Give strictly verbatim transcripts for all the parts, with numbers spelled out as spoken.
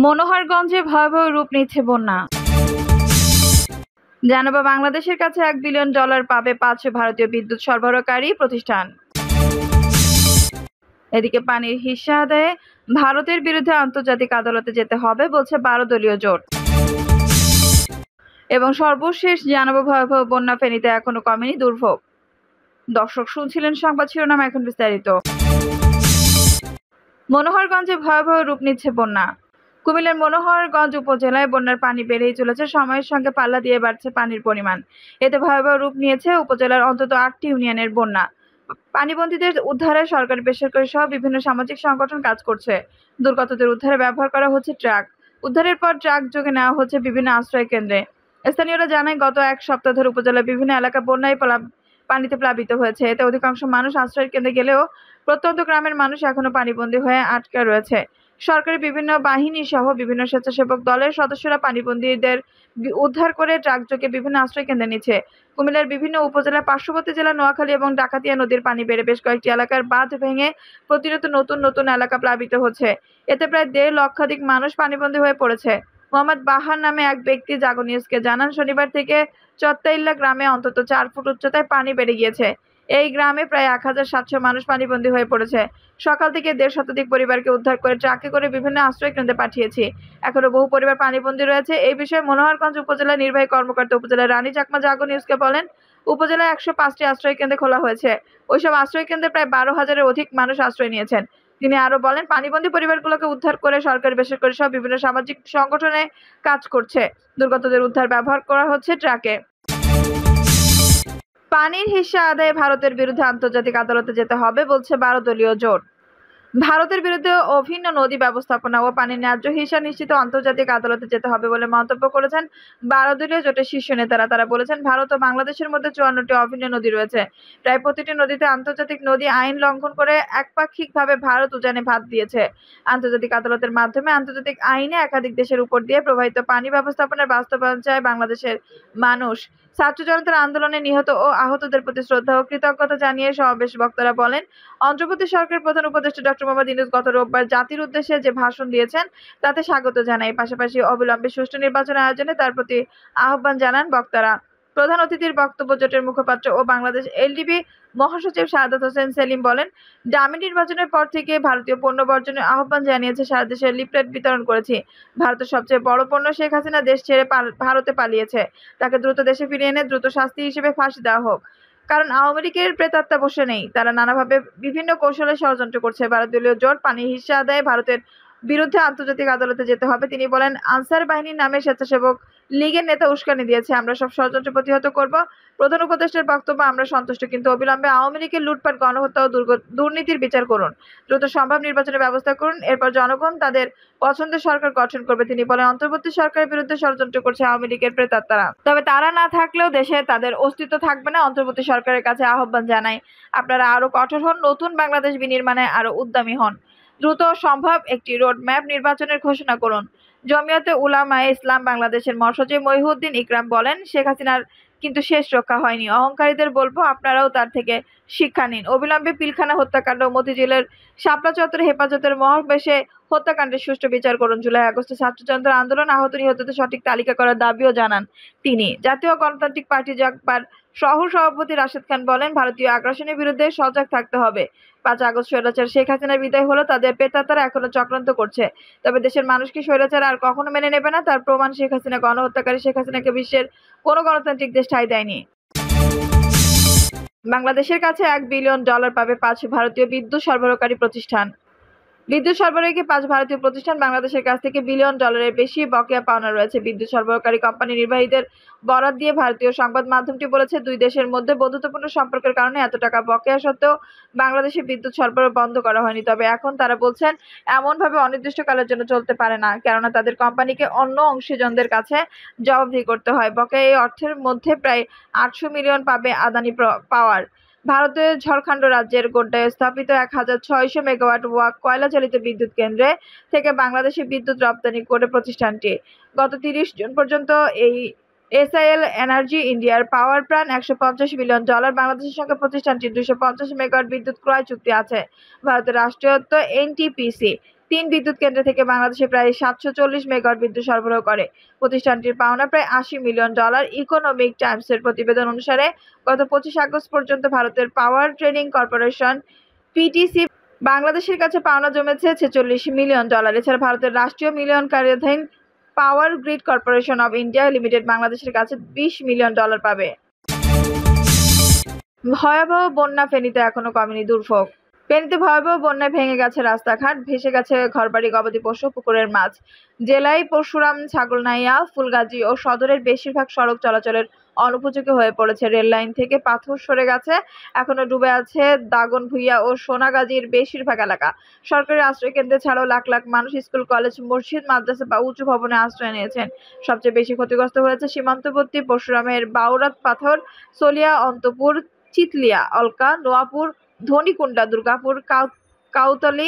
মনোহরগঞ্জে ভয়াবহ রূপ নিচ্ছে বন্যা। জানাবো বাংলাদেশের কাছে এক বিলিয়ন ডলার পাবে পাঁচ ভারতীয় বিদ্যুৎ সরবরাহকারী প্রতিষ্ঠান। এদিকে পানির হিস্যা আদায়ে ভারতের বিরুদ্ধে আন্তর্জাতিক আদালতে যেতে হবে বলছে বারো দলীয় জোট। এবং সর্বশেষ জানাবো ভয়াবহ বন্যা, ফেনীতে এখনো কমেনি দুর্ভোগ। দর্শক শুনছিলেন সংবাদ শিরোনাম, এখন বিস্তারিত। মনোহরগঞ্জে ভয়াবহ রূপ নিচ্ছে বন্যা। কুমিল্লার মনোহরগঞ্জ উপজেলায় বন্যার পানি বেড়েই চলেছে, সময়ের সঙ্গে পাল্লা দিয়ে বাড়ছে পানির পরিমাণ। এতে ভয়াবহ রূপ নিয়েছে উপজেলার অন্তত আটটি ইউনিয়নের বন্যা। পানিবন্দীদের উদ্ধারে সরকারি, বেসরকারি সহ বিভিন্ন সামাজিক সংগঠন কাজ করছে। দুর্গতদের উদ্ধারে ব্যবহার করা হচ্ছে ট্রাক। উদ্ধারের পর ট্রাক যোগে নেওয়া হচ্ছে বিভিন্ন আশ্রয় কেন্দ্রে। স্থানীয়রা জানায়, গত এক সপ্তাহ ধরে উপজেলার বিভিন্ন এলাকা বন্যায় পানিতে প্লাবিত হয়েছে। এতে অধিকাংশ মানুষ আশ্রয় কেন্দ্রে গেলেও প্রত্যন্ত গ্রামের মানুষ এখনো পানিবন্দী হয়ে আটকে রয়েছে। সরকারি বিভিন্ন বাহিনী সহ বিভিন্ন স্বেচ্ছাসেবক দলের সদস্যরা পানিবন্দীদের উদ্ধার করে ট্রাকযোগে বিভিন্ন আশ্রয় কেন্দ্রে নিচ্ছে। কুমিল্লার বিভিন্ন উপজেলার পার্শ্ববর্তী জেলা নোয়াখালী এবং ডাকাতিয়া নদীর পানি বেড়ে বেশ কয়েকটি এলাকার বাঁধ ভেঙে প্রতিনিয়ত নতুন নতুন এলাকা প্লাবিত হচ্ছে। এতে প্রায় দেড় লক্ষাধিক মানুষ পানিবন্দী হয়ে পড়েছে। মোহাম্মদ বাহার নামে এক ব্যক্তি জাগো নিউজকে জানান, শনিবার থেকে চত্তাইল্লা গ্রামে অন্তত চার ফুট উচ্চতায় পানি বেড়ে গিয়েছে। এই গ্রামে প্রায় এক হাজার সাতশো মানুষ পানিবন্দী হয়ে পড়েছে। সকাল থেকে দেড় শতাধিক পরিবারকে উদ্ধার করে ট্রাকে করে বিভিন্ন আশ্রয় কেন্দ্রে পাঠিয়েছি। এখনো বহু পরিবার পানিবন্দী রয়েছে। এই বিষয়ে মনোহরগঞ্জ উপজেলা নির্বাহী কর্মকর্তা উপজেলার রানী চাকমা জাগো নিউজকে বলেন, উপজেলায় একশো পাঁচটি আশ্রয় কেন্দ্রে খোলা হয়েছে। ওইসব আশ্রয় কেন্দ্রে প্রায় বারো হাজারের অধিক মানুষ আশ্রয় নিয়েছেন। তিনি আরো বলেন, পানিবন্দী পরিবারগুলোকে উদ্ধার করে সরকারি, বেসরকারি সহ বিভিন্ন সামাজিক সংগঠনে কাজ করছে। দুর্গতদের উদ্ধার ব্যবহার করা হচ্ছে ট্রাকে। পানির হিস্যা আদায়ে ভারতের বিরুদ্ধে আন্তর্জাতিক আদালতে যেতে হবে বলছে বারো দলীয় জোট। ভারতের বিরুদ্ধে অভিন্ন নদী ব্যবস্থাপনা ও পানির ন্যায্য হিস্যা নিশ্চিত আন্তর্জাতিক আদালতে যেতে হবে বলে মন্তব্য করেছেন বারো দলীয় জোটের শীর্ষ নেতারা। তারা বলেছেন, ভারত ও বাংলাদেশের মধ্যে চুয়ান্নটি অভিন্ন নদী রয়েছে। প্রায় প্রতিটি নদীতে আন্তর্জাতিক নদী আইন লঙ্ঘন করে একপাক্ষিকভাবে ভারত উজানে ভাত দিয়েছে। আন্তর্জাতিক আদালতের মাধ্যমে আন্তর্জাতিক আইনে একাধিক দেশের উপর দিয়ে প্রবাহিত পানি ব্যবস্থাপনার বাস্তবায়ন চায় বাংলাদেশের মানুষ। ছাত্র জনতার আন্দোলনে নিহত ও আহতদের প্রতি শ্রদ্ধা ও কৃতজ্ঞতা জানিয়ে সমাবেশ বক্তারা বলেন, অন্ধ্রপ্রদেশ সরকারের প্রধান উপদেষ্টা ডক্টর মোহাম্মদ ইউনূস গত রোববার জাতির উদ্দেশ্যে যে ভাষণ দিয়েছেন তাতে স্বাগত জানায়। পাশাপাশি অবিলম্বে সুষ্ঠু নির্বাচন আয়োজনে তার প্রতি আহ্বান জানান বক্তারা। প্রধান অতিথির বক্তব্য জোটের মুখপাত্র ও বাংলাদেশ এলডিপি মহাসচিব শাহাদাত হোসেন সেলিম বলেন, ডামি নির্বাচনের পর থেকে ভারতীয় পণ্য বর্জনের আহ্বান জানিয়েছে সারা দেশে লিফলেট বিতরণ করেছি। ভারতের সবচেয়ে বড় পণ্য শেখ হাসিনা দেশ ছেড়ে ভারতে পালিয়েছে। তাকে দ্রুত দেশে ফিরিয়ে এনে দ্রুত শাস্তি হিসেবে ফাঁসি দেওয়া হোক। কারণ আওয়ামী লীগের প্রেতাত্মা বসে নেই, তারা নানাভাবে বিভিন্ন কৌশলে ষড়যন্ত্র করছে। ভারত দলীয় জোট পানির হিস্যা আদায়ে ভারতের বিরুদ্ধে আন্তর্জাতিক আদালতে যেতে হবে। তিনি বলেন, আনসার বাহিনীর নামে স্বেচ্ছাসেবক লীগের নেতা উস্কানি দিয়েছে। আমরা সব ষড়যন্ত্র প্রতিহত করব। প্রধান উপদেষ্টার বক্তব্য, আমরা সন্তুষ্ট, কিন্তু অবিলম্বে আওয়ামী লীগের লুটপাট, গণহত্যা ও দুর্নীতির বিচার করুন। দ্রুত সম্ভব নির্বাচনের ব্যবস্থা করুন। এরপর জনগণ তাদের পছন্দের সরকার গঠন করবে। তিনি বলেন, অন্তর্বর্তী সরকারের বিরুদ্ধে ষড়যন্ত্র করছে আওয়ামী লীগের প্রেতাত্মারা। তবে তারা না থাকলেও দেশে তাদের অস্তিত্ব থাকবে না। অন্তর্বর্তী সরকারের কাছে আহ্বান জানাই, আপনারা আরো কঠোর হন, নতুন বাংলাদেশ বিনির্মাণে আরো উদ্যমী হন। দ্রুত সম্ভব একটি রোড ম্যাপ নির্বাচনের ঘোষণা করুন। জমিয়তে উলামায়ে ইসলাম বাংলাদেশের মহাসচিব মহিউদ্দিন ইকরাম বলেন, শেখ হাসিনার কিন্তু শেষ রক্ষা হয়নি। অহংকারীদের বলবো, আপনারাও তার থেকে শিক্ষা নিন। অবিলম্বে পিলখানা হত্যাকাণ্ড, মতিঝিলের শাপলা চত্বরে হেফাজতের মহাবেশে হত্যাকাণ্ডের সুষ্ঠু বিচার করুন। জুলাই আগস্টে ছাত্র জনতার আন্দোলন, আহত নিহতদের সঠিক তালিকা করার দাবিও জানান তিনি। জাতীয় গণতান্ত্রিক পার্টি জাগবার সহ সভাপতি রাশেদ খান বলেন, ভারতীয় আগ্রাসনের বিরুদ্ধে সজাগ থাকতে হবে। পাঁচ আগস্ট স্বৈরাচার শেখ হাসিনার বিদায় হলো, তাদের প্রেতাত্মারা এখনো চক্রান্ত করছে। তবে দেশের মানুষকে স্বৈরাচার আর কখনো মেনে নেবে না, তার প্রমাণ শেখ হাসিনা। গণহত্যাকারী শেখ হাসিনাকে বিশ্বের কোনো গণতান্ত্রিক দেশ ঠাঁই দেয়নি। বাংলাদেশের কাছে এক বিলিয়ন ডলার পাবে পাঁচ ভারতীয় বিদ্যুৎ সরবরাহকারী প্রতিষ্ঠান। বিদ্যুৎ সরবরাহী পাঁচ ভারতীয় প্রতিষ্ঠান বাংলাদেশের কাছ থেকে বিলিয়ন ডলারের বেশি বকেয়া পাওনা রয়েছে। বিদ্যুৎ সরবরাহকারী কোম্পানি নির্বাহীদের বরাত দিয়ে ভারতীয় সংবাদ মাধ্যমটি বলেছে, দুই দেশের মধ্যে বন্ধুত্বপূর্ণ সম্পর্কের কারণে এত টাকা বকেয়া সত্ত্বেও বাংলাদেশে বিদ্যুৎ সরবরাহ বন্ধ করা হয়নি। তবে এখন তারা বলছেন, এমনভাবে অনির্দিষ্টকালের জন্য চলতে পারে না, কেননা তাদের কোম্পানিকে অন্য অংশীজনদের কাছে জবাবদিহি করতে হয়। বকেয়া এই অর্থের মধ্যে প্রায় আটশো মিলিয়ন পাবে আদানি পাওয়ার। ভারতের ঝাড়খণ্ড রাজ্যের গোড্ডায় স্থাপিত এক হাজার ছয়শো মেগাওয়াট ওয়াক কয়লা চালিত বিদ্যুৎ কেন্দ্রে থেকে বাংলাদেশে বিদ্যুৎ রপ্তানি করে প্রতিষ্ঠানটি। গত তিরিশ জুন পর্যন্ত এই এসআইএল এনার্জি ইন্ডিয়ার পাওয়ার প্ল্যান একশো পঞ্চাশ মিলিয়ন ডলার। বাংলাদেশের সঙ্গে প্রতিষ্ঠানটির দুইশো পঞ্চাশ মেগাওয়াট বিদ্যুৎ ক্রয় চুক্তি আছে। ভারতের রাষ্ট্রায়ত্ত এনটিপিসি তিন বিদ্যুৎ কেন্দ্র থেকে বাংলাদেশে প্রায় সাতশো চল্লিশ মেগাওয়াট বিদ্যুৎ সরবরাহ করে। প্রতিষ্ঠানটির পাওনা প্রায় আশি মিলিয়ন ডলার। ইকোনমিক টাইমসের প্রতিবেদন অনুসারে গত পঁচিশ আগস্ট পর্যন্ত ভারতের পাওয়ার ট্রেডিং কর্পোরেশন পিটিসি বাংলাদেশের কাছে পাওনা জমেছে ছেচল্লিশ মিলিয়ন ডলার। এছাড়া ভারতের রাষ্ট্রীয় মিলিয়নকারীধীন power grid corporation of India limited বাংলাদেশের কাছে বিশ মিলিয়ন ডলার পাবে। ভয়াবহ বন্যা, ফেনীতে এখনো কমেনি দুর্ভোগ। ফেনীতে ভয়াবহ বন্যায় ভেঙে গেছে রাস্তাঘাট, ভেসে গেছে ঘরবাড়ি, গবাদি পশু, পুকুরের মাছ। জেলায় পরশুরাম, ছাগলনাইয়া, ফুলগাজী ও সদরের বেশিরভাগ সড়ক চলাচলের অনুপযোগী হয়ে পড়েছে। রেল লাইন থেকে পাথর সরে গেছে। এখনো ডুবে আছে দাগনভূঞা ও সোনাগাজীর বেশিরভাগ এলাকা। সরকারি আশ্রয় কেন্দ্রে ছাড়াও লাখ লাখ মানুষ স্কুল, কলেজ, মসজিদ, মাদ্রাসা বা উঁচু ভবনে আশ্রয় নিয়েছেন। সবচেয়ে বেশি ক্ষতিগ্রস্ত হয়েছে সীমান্তবর্তী পরশুরামের বাউরাত পাথর, সলিয়া, অন্তপুর, চিতলিয়া, অলকা, নোয়াপুর, ধনিকুণ্ডা, দুর্গাপুর, কাউতলী,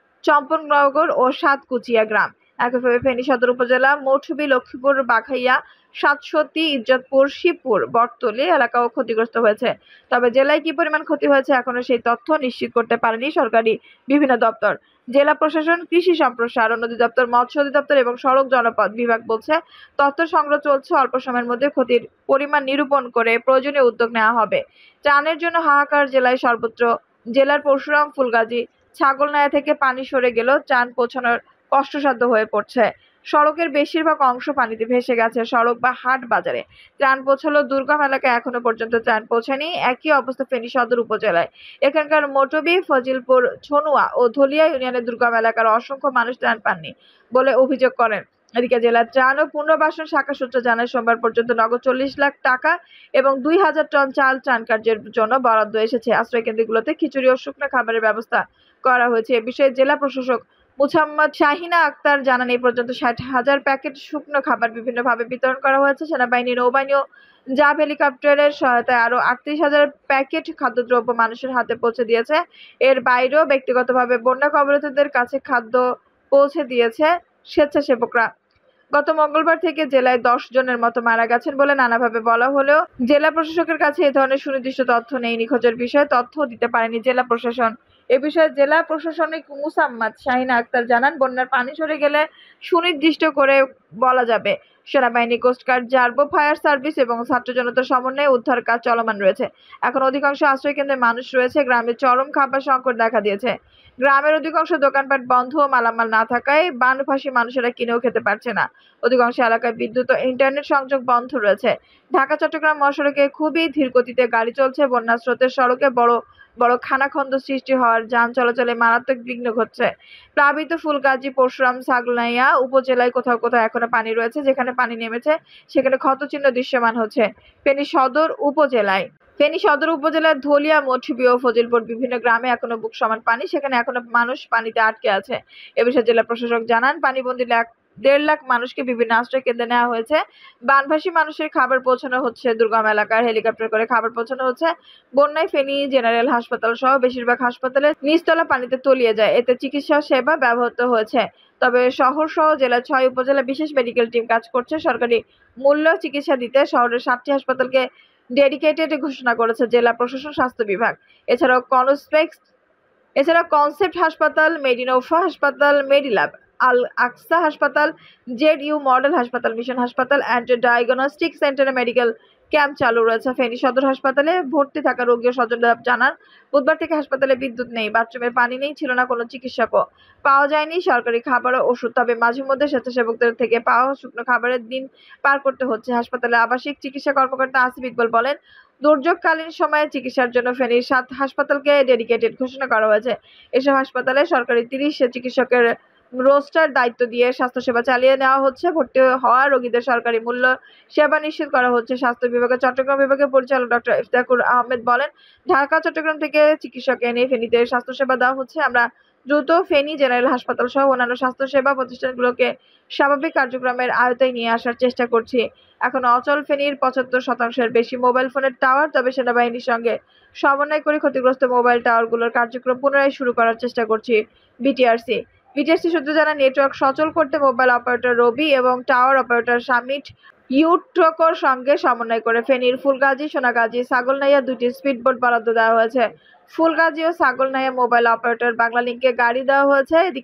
চম্পকনগর ও সাতকুচিয়া গ্রাম। একইভাবে ফেনী সদর উপজেলা মৌঠুবী, লক্ষ্মীপুর, বাঘাইয়া, সাতসতী, ইজ্জতপুর, শিবপুর, বটতলী এলাকাও ক্ষতিগ্রস্ত হয়েছে। তবে জেলায় কি পরিমাণ ক্ষতি হয়েছে এখনো সেই তথ্য নিশ্চিত করতে পারেনি সরকারি বিভিন্ন দপ্তর। জেলা প্রশাসন, কৃষি সম্প্রসারণ অধিদপ্তর, মৎস্য অধিদপ্তর এবং সড়ক জনপথ বিভাগ বলছে তথ্য সংগ্রহ চলছে। অল্প সময়ের মধ্যে ক্ষতির পরিমাণ নিরূপণ করে প্রয়োজনীয় উদ্যোগ নেওয়া হবে। ত্রাণের জন্য হাহাকার জেলায় সর্বত্র। জেলার পরশুরাম, ফুলগাজী, ছাগলনাইয়া থেকে পানি সরে গেলেও ত্রাণ পৌঁছানোর কষ্টসাধ্য হয়ে পড়ছে। সড়কের বেশিরভাগ অংশ পানিতে ভেসে গেছে। সড়ক বা হাট বাজারে ত্রাণ পৌঁছালেও দুর্গম এলাকায় এখনো পর্যন্ত ত্রাণ পৌঁছায়নি। একই অবস্থা ফেনী সদর উপজেলায়। এখানকার মৌটবী, ফজিলপুর, ছনুয়া ও ধলিয়া ইউনিয়নের দুর্গম এলাকার অসংখ্য মানুষ ত্রাণ পাননি বলে অভিযোগ করেন। এদিকে জেলার ত্রাণ ও পুনর্বাসন শাখা সূত্র জানায়, সোমবার পর্যন্ত নগদ চল্লিশ লাখ টাকা এবং দুই হাজার টন চাল ত্রাণ কার্যের জন্য বরাদ্দ এসেছে। আশ্রয়কেন্দ্রগুলোতে খিচুড়ি ও শুকনো খাবারের ব্যবস্থা করা হয়েছে। এ বিষয়ে জেলা প্রশাসক মুছাম্মদ শাহিনা আক্তার জানান, এই পর্যন্ত ষাট হাজার প্যাকেট শুকনো খাবার বিভিন্নভাবে বিতরণ করা হয়েছে। সেনাবাহিনী, নৌবাহিনী ও র্যাব হেলিকপ্টারের সহায়তায় আরও আটত্রিশ হাজার প্যাকেট খাদ্যদ্রব্য মানুষের হাতে পৌঁছে দিয়েছে। এর বাইরেও ব্যক্তিগতভাবে বন্যা কবলিতদের কাছে খাদ্য পৌঁছে দিয়েছে স্বেচ্ছাসেবকরা। গত মঙ্গলবার থেকে জেলায় দশ জনের মতো মারা গেছেন বলে নানাভাবে বলা হলেও জেলা প্রশাসকের কাছে এ ধরনের সুনির্দিষ্ট তথ্য নেই। নিখোঁজের বিষয়ে তথ্য দিতে পারেনি জেলা প্রশাসন। এ বিষয়ে জেলা প্রশাসনিক মুছাম্মদ শাহিনা আক্তার জানান, বন্যার পানি সরে গেলে সুনির্দিষ্ট করে বলা যাবে। সেনাবাহিনী, কোস্টগার্ড, র্যাব, ফায়ার সার্ভিস এবং ছাত্র জনতার সমন্বয়ে উদ্ধার কাজ চলমান রয়েছে। এখন অধিকাংশ আশ্রয়কেন্দ্রে মানুষ রয়েছে। গ্রামে চরম খাবার সংকট দেখা দিয়েছে। গ্রামের অধিকাংশ দোকানপাট বন্ধ, মালামাল না থাকায় বানভাসী মানুষেরা কিনেও খেতে পারছে না। অধিকাংশ এলাকায় বিদ্যুৎ ও ইন্টারনেট সংযোগ বন্ধ রয়েছে। ঢাকা চট্টগ্রাম মহাসড়কে খুবই ধীর গতিতে গাড়ি চলছে। বন্যার স্রোতের সড়কে বড় বড় খানাখন্দ সৃষ্টি হওয়ার যান চলাচলে মারাত্মক বিঘ্ন ঘটছে। প্লাবিত ফুলগাজী, পরশুরাম, ছাগলনাইয়া উপজেলায় কোথাও কোথাও এখনো পানি রয়েছে। যেখানে পানি নেমেছে সেখানে ক্ষতচিহ্ন দৃশ্যমান হচ্ছে। ফেনী সদর উপজেলায় ফেনী সদর উপজেলার ধলিয়া, মৌঠুবী ও ফজিলপুর বিভিন্ন গ্রামে এখনো বুক সমান পানি। সেখানে এখনো মানুষ পানিতে আটকে আছে। এ বিষয়ে জেলা প্রশাসক জানান, পানিবন্দী লাখ দেড় লাখ মানুষকে বিভিন্ন আশ্রয় কেন্দ্রে নেওয়া হয়েছে। বানভাসী মানুষের খাবার পৌঁছানো হচ্ছে। দুর্গম এলাকার হেলিকপ্টার করে খাবার পৌঁছানো হচ্ছে। বন্যায় ফেনী জেনারেল হাসপাতাল সহ বেশিরভাগ হাসপাতালে নিচতলা পানিতে তলিয়ে যায়। এতে চিকিৎসা সেবা ব্যাহত হয়েছে। তবে শহর সহ জেলার ছয় উপজেলা বিশেষ মেডিকেল টিম কাজ করছে। সরকারি মূল্য চিকিৎসা দিতে শহরের সাতটি হাসপাতালকে ডেডিকেটেড ঘোষণা করেছে জেলা প্রশাসন, স্বাস্থ্য বিভাগ। এছাড়াও কনস্পেক্স এছাড়া কনসেপ্ট হাসপাতাল, মেডিনোভা হাসপাতাল, মেডিল্যাব, আল আকসা হাসপাতাল, জেড ইউ মডেল হাসপাতাল, মিশন হাসপাতাল অ্যান্ড ডায়াগনস্টিক সেন্টারে মেডিকেল ক্যাম্প চালু রয়েছে। ফেনী সদর হাসপাতালে ভর্তি থাকা রোগী ও স্বজনরা জানান, বুধবার থেকে হাসপাতালে বিদ্যুৎ নেই, বাথরুমের পানি নেই, ছিল না কোনো চিকিৎসকও। পাওয়া যায়নি সরকারি খাবার ও ওষুধ। তবে মাঝে মধ্যে স্বেচ্ছাসেবকদের থেকে পাওয়া শুকনো খাবারের দিন পার করতে হচ্ছে। হাসপাতালে আবাসিক চিকিৎসা কর্মকর্তা আসিফ ইকবাল বলেন, দুর্যোগকালীন সময়ে চিকিৎসার জন্য ফেনীর সাত হাসপাতালকে ডেডিকেটেড ঘোষণা করা হয়েছে। এসব হাসপাতালে সরকারি তিরিশ চিকিৎসকের রোস্টার দায়িত্ব দিয়ে স্বাস্থ্যসেবা চালিয়ে নেওয়া হচ্ছে। ভর্তি হওয়া রোগীদের সরকারি মূল্য সেবা নিশ্চিত করা হচ্ছে। স্বাস্থ্য বিভাগের চট্টগ্রাম বিভাগের পরিচালক ডক্টর ইফতেখার আহমেদ বলেন, ঢাকা চট্টগ্রাম থেকে চিকিৎসক এনে ফেনীতে স্বাস্থ্যসেবা দেওয়া হচ্ছে। আমরা দ্রুত ফেনী জেনারেল হাসপাতাল সহ অন্যান্য স্বাস্থ্যসেবা প্রতিষ্ঠানগুলোকে স্বাভাবিক কার্যক্রমের আওতায় নিয়ে আসার চেষ্টা করছি। এখন অচল ফেনীর পঁচাত্তর শতাংশের বেশি মোবাইল ফোনের টাওয়ার। তবে সেনাবাহিনীর সঙ্গে সমন্বয় করে ক্ষতিগ্রস্ত মোবাইল টাওয়ারগুলোর কার্যক্রম পুনরায় শুরু করার চেষ্টা করছি। বিটিআরসি বিটিআরসি সূত্র জানায়, নেটওয়ার্ক সচল করতে মোবাইল অপারেটর রবি এবং টাওয়ার অপারেটর সামিট ইউট্রকর সঙ্গে সমন্বয় করে ফেনীর ফুলগাজী, সোনাগাজী, ছাগলনাইয়া দুটি স্পিডবোট বরাদ্দ দেওয়া হয়েছে। ফুলগাজী ও ছাগলনাইয়া মোবাইল অপারেটর বাংলালিংকে গাড়ি দেওয়া হয়েছে। এদিকে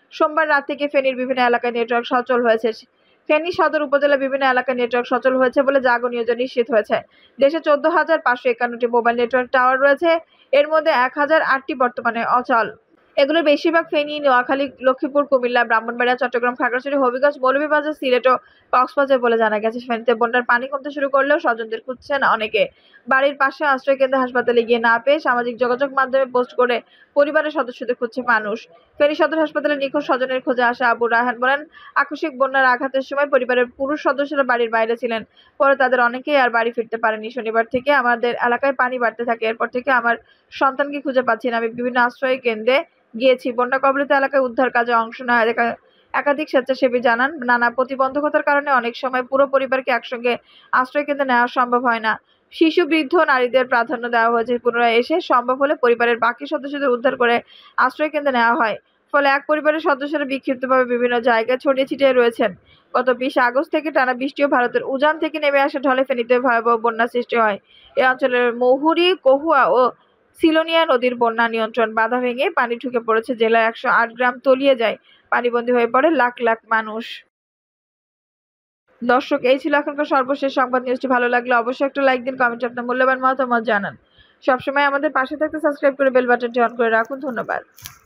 সোমবার রাত থেকে ফেনীর বিভিন্ন এলাকায় নেটওয়ার্ক সচল হয়েছে। ফেনী সদর উপজেলার বিভিন্ন এলাকায় নেটওয়ার্ক সচল হয়েছে বলে জাগো নিউজে নিশ্চিত হয়েছে। দেশে চোদ্দ হাজার পাঁচশো একান্নটি মোবাইল নেটওয়ার্ক টাওয়ার রয়েছে। এর মধ্যে এক হাজার আটটি বর্তমানে অচল। এগুলোর বেশিরভাগ ফেনী, নোয়াখালী, লক্ষ্মীপুর, কুমিল্লা, ব্রাহ্মণবাড়িয়া, চট্টগ্রাম, খাগড়াছড়ি, হবিগঞ্জ, মৌলভীবাজার, সিলেট ও কক্সবাজার বলে জানা গেছে। ফেনীতে বন্যার পানি কমতে শুরু করলেও স্বজনদের খুঁজছেন অনেকে। বাড়ির পাশে আশ্রয়কেন্দ্রে, হাসপাতালে গিয়ে না পেয়ে সামাজিক যোগাযোগ মাধ্যমে পোস্ট করে পরিবারের সদস্যদের খুঁজছে মানুষ। ফেনী সদর হাসপাতালে নিখোঁজ স্বজনের খোঁজে আসা আবু রায়হান বলেন, আকস্মিক বন্যার আঘাতের সময় পরিবারের পুরুষ সদস্যরা বাড়ির বাইরে ছিলেন। পরে তাদের অনেকেই আর বাড়ি ফিরতে পারেনি। শনিবার থেকে আমাদের এলাকায় পানি বাড়তে থাকে। এরপর থেকে আমার সন্তানকে খুঁজে পাচ্ছি না। আমি বিভিন্ন আশ্রয় কেন্দ্রে গিয়েছি। বন্যা কবলিত এলাকায় উদ্ধার কাজে অংশ নেওয়া একা- একাধিক স্বেচ্ছাসেবী জানান, নানা প্রতিবন্ধকতার কারণে অনেক সময় পুরো পরিবারকে একসঙ্গে আশ্রয় কেন্দ্রে নেওয়া সম্ভব হয় না। শিশু, বৃদ্ধ, নারীদের প্রাধান্য দেওয়া হয়েছে। পুনরায় এসে সম্ভব হলে পরিবারের বাকি সদস্যদের উদ্ধার করে আশ্রয় কেন্দ্রে নেওয়া হয়। ফলে এক পরিবারের সদস্যরা বিক্ষিপ্তভাবে বিভিন্ন জায়গায় ছড়িয়ে ছিটিয়ে রয়েছেন। গত বিশে আগস্ট থেকে টানা বৃষ্টি ও ভারতের উজান থেকে নেমে আসা ঢলে ফেনীতে ভয়াবহ বন্যার সৃষ্টি হয়। এ অঞ্চলের মহুরী, কহুয়া ও সিলোনিয়া নদীর বন্যা নিয়ন্ত্রণ বাধা ভেঙে পানি ঢুকে পড়েছে। জেলার একশো আট গ্রাম তলিয়ে যায়। পানিবন্দী হয়ে পড়ে লাখ লাখ মানুষ। দর্শক, এই ছিল এখনকার সর্বশেষ সংবাদ। নিউজটি ভালো লাগলে অবশ্যই একটা লাইক দিন, কমেন্টে আপনার মূল্যবান মতামত জানান। সবসময় আমাদের পাশে থাকতে সাবস্ক্রাইব করে বেল বাটনটি অন করে রাখুন। ধন্যবাদ।